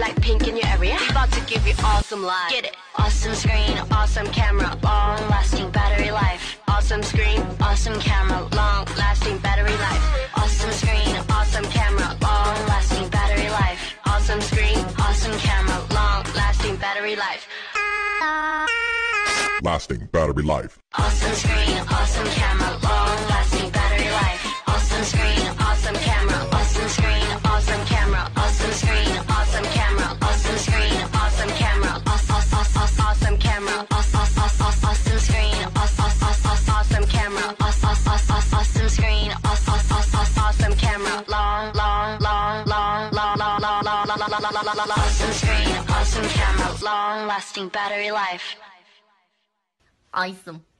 Blackpink in your area. About to give you awesome life. Get it? Awesome screen, awesome camera, long-lasting battery life. Awesome screen, awesome camera, long-lasting battery life. Awesome screen, awesome camera, long-lasting battery life. Awesome screen, awesome camera, long-lasting battery life. Lasting battery life. Awesome screen, awesome camera, long-lasting battery life. Awesome screen, awesome camera, awesome screen, awesome camera, awesome screen, awesome camera, awesome screen, awesome camera, awesome camera, awesome screen, awesome camera, awesome screen, awesome camera, awesome screen, awesome camera, long-lasting battery life. Awesome.